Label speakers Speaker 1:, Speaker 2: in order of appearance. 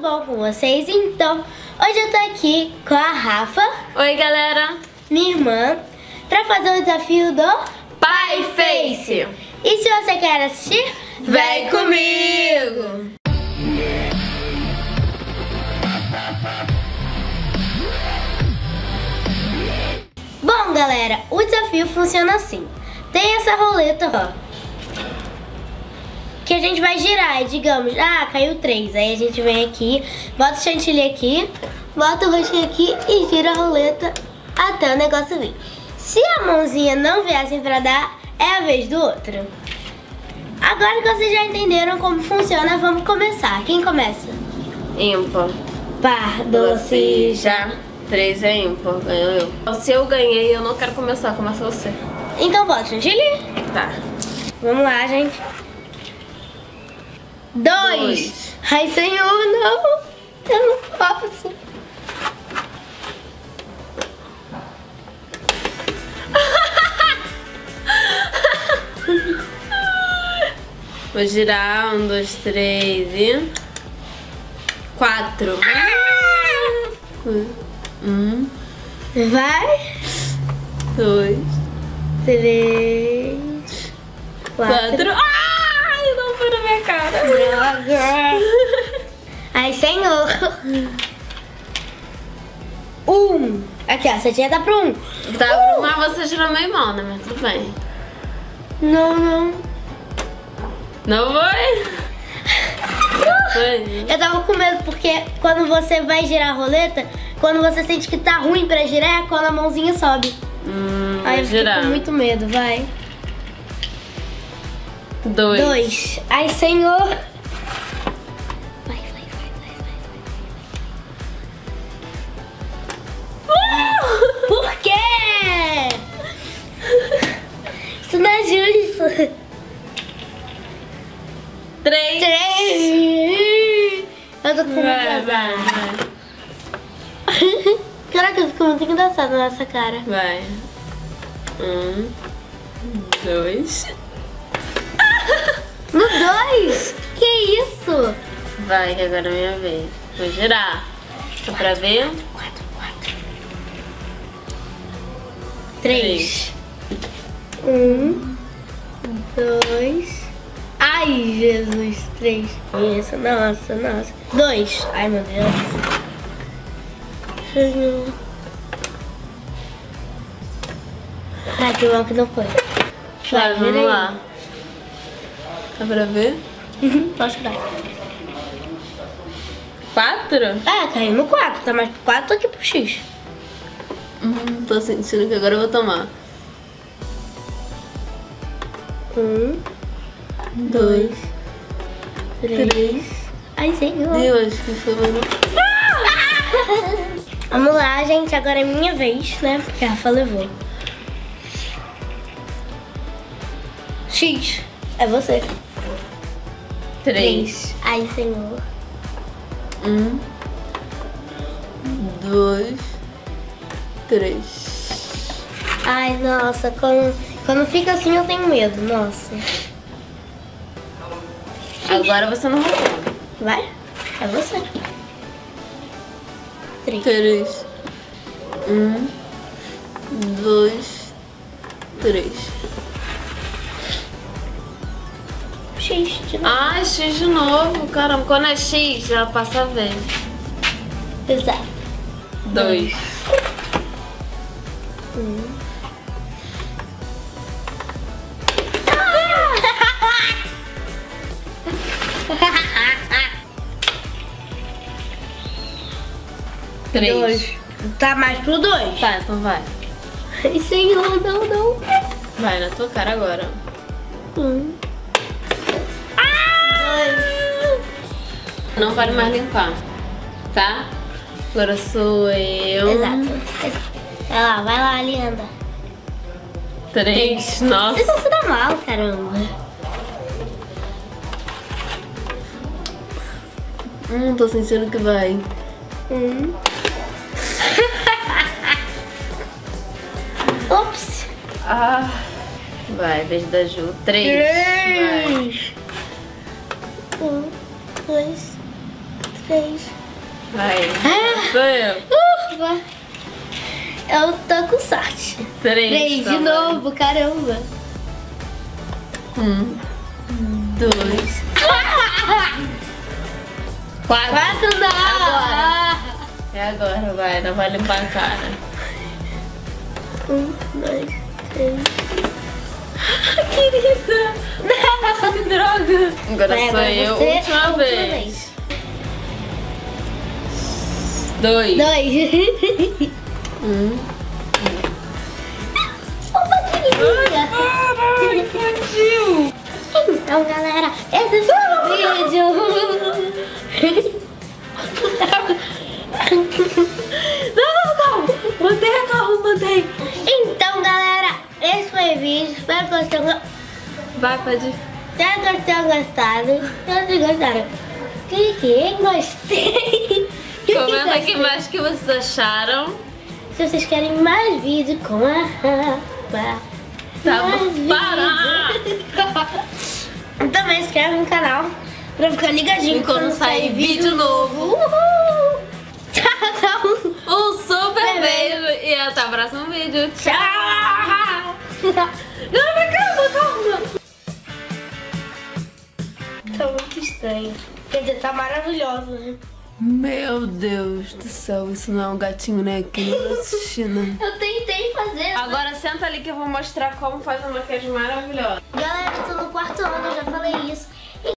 Speaker 1: bom com vocês? Então, hoje eu tô aqui com a Rafa.
Speaker 2: Oi, galera.
Speaker 1: Minha irmã, pra fazer o desafio do
Speaker 2: Pie Face.
Speaker 1: E se você quer assistir,
Speaker 2: Vem comigo!
Speaker 1: Bom, galera, o desafio funciona assim. Tem essa roleta, ó, que a gente vai girar, digamos, caiu 3. Aí a gente vem aqui, bota o chantilly aqui, bota o rostinho aqui e gira a roleta até o negócio vir. Se a mãozinha não vier assim pra dar, é a vez do outro. Agora que vocês já entenderam como funciona, vamos começar. Quem começa?
Speaker 2: Ímpar.
Speaker 1: Par, doce,
Speaker 2: já. 3 é ímpar, ganhou eu. Se eu ganhei, eu não quero começar, começa você.
Speaker 1: Então bota o chantilly.
Speaker 2: Tá.
Speaker 1: Vamos lá, gente. 2. Ai, Senhor, não. Eu não posso.
Speaker 2: Vou girar. 1, 2, 3 e... 4. 1.
Speaker 1: Vai.
Speaker 2: 2.
Speaker 1: 3. 4.
Speaker 2: Ai, não foi na minha cara.
Speaker 1: Droga. Ai, Senhor. 1. Aqui, ó. Você tinha tá pro 1.
Speaker 2: Tá, mas você girou meio mal, né? Mas tudo bem.
Speaker 1: Não.
Speaker 2: Não foi? Foi.
Speaker 1: Eu tava com medo porque quando você vai girar a roleta, quando você sente que tá ruim pra girar, é quando a mãozinha sobe. Aí eu fiquei com muito medo, vai.
Speaker 2: 2.
Speaker 1: Ai, Senhor. Vai. Por quê? Isso não é justo.
Speaker 2: 3.
Speaker 1: 3. Eu tô com muito azar. Caraca, eu fico muito engraçada nessa cara.
Speaker 2: Vai. 1, 2.
Speaker 1: No 2? Que isso?
Speaker 2: Vai, que agora é minha vez. Vou girar. Dá pra ver?
Speaker 1: 3. 1, 2. Ai, Jesus, 3. Isso, nossa. 2. Ai, meu Deus. Senhor. Ai, que bom que não foi.
Speaker 2: Vai, vamos lá. Dá pra ver?
Speaker 1: Posso dar.
Speaker 2: 4?
Speaker 1: Caiu no 4. Tá mais pro 4, tô aqui pro X.
Speaker 2: Tô sentindo que agora eu vou tomar.
Speaker 1: 1, 2, 3. Ai, Senhor.
Speaker 2: Deus, que foi meu...
Speaker 1: Vamos lá, gente. Agora é minha vez, né? Porque a Rafa levou. X. É você.
Speaker 2: 3.
Speaker 1: Ai, Senhor.
Speaker 2: 1, 2, 3.
Speaker 1: Ai, nossa. Quando fica assim eu tenho medo. Nossa.
Speaker 2: Agora você não roubou.
Speaker 1: Vai? É você. 3.
Speaker 2: 3. 1, 2, 3.
Speaker 1: X de novo.
Speaker 2: Ai, X de novo. Caramba, quando é X, já passa a vez.
Speaker 1: Exato.
Speaker 2: 2.
Speaker 1: 1.
Speaker 2: Três.
Speaker 1: 2. Tá mais pro 2.
Speaker 2: Tá, então vai.
Speaker 1: Ai, Senhor, não.
Speaker 2: Vai na tua cara agora.
Speaker 1: 1.
Speaker 2: Não vale mais limpar, tá? Agora sou eu.
Speaker 1: Exato. Vai lá, linda.
Speaker 2: 3. Nossa.
Speaker 1: Vocês vão se dar mal, caramba.
Speaker 2: Tô sentindo que vai.
Speaker 1: 1. Ops.
Speaker 2: Vai, vez da Ju. 3.
Speaker 1: 1, 2, 3.
Speaker 2: Vai. Sou eu.
Speaker 1: Vai. Eu tô com sorte.
Speaker 2: 3
Speaker 1: de novo, caramba.
Speaker 2: 1, 2. 4
Speaker 1: não.
Speaker 2: Agora. É agora, vai. Não vai limpar a cara.
Speaker 1: 1, 2, 3.
Speaker 2: Querida. Não. Que droga. Agora sou eu. Última vez. 2. 1.
Speaker 1: Opa, querida.
Speaker 2: Infantil.
Speaker 1: Então, galera, esse foi o vídeo.
Speaker 2: Não, calma. Mantém a calma, mantém.
Speaker 1: Então, galera, esse foi o vídeo. Espero que vocês tenham gostado.
Speaker 2: Vai, pode ir.
Speaker 1: Espero que vocês tenham gostado. Se vocês gostaram, clique em gostei.
Speaker 2: Comenta aqui embaixo o que vocês acharam.
Speaker 1: Se vocês querem mais vídeo com a Rafa.
Speaker 2: Tá
Speaker 1: mais
Speaker 2: bom,
Speaker 1: vídeo. Também se inscreve no canal pra ficar ligadinho
Speaker 2: quando sair vídeo novo.
Speaker 1: Uhul. Tchau.
Speaker 2: Um super beijo e até o próximo vídeo. Tchau. Calma.
Speaker 1: Tá muito estranho. Quer dizer, tá maravilhoso, né?
Speaker 2: Meu Deus do céu, isso não é um gatinho, né? Que não assistindo.
Speaker 1: Eu tentei fazer.
Speaker 2: Agora senta ali que eu vou mostrar como faz uma maquiagem maravilhosa.
Speaker 1: Galera, eu tô no 4º ano, eu já falei isso.